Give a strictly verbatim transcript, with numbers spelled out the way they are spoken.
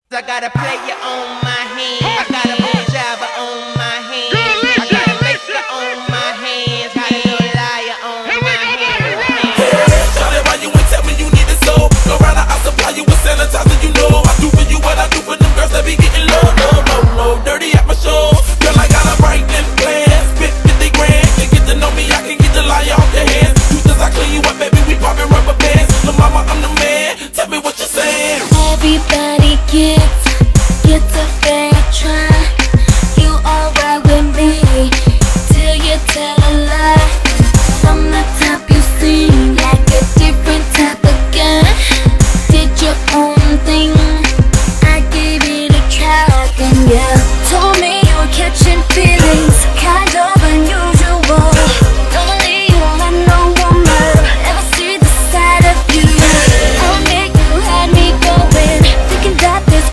I got a player on my hand, I got a moon jabber on my hand, I got a maker on my hands, got a little liar on my hands. Hey, Charlie, why you ain't tell me you need a soul? Go round, I'll supply you with sanitizer, you know I do for you what I do for them girls that be getting low, low, low, low, dirty at my show. Girl, I got a bright and plan, spit fifty grand, to get to know me, I can get the liar off your hands. You just I clean you up, baby, we poppin' rubber bands. Lil' mama, I'm the man, tell me what you're saying. Everybody gets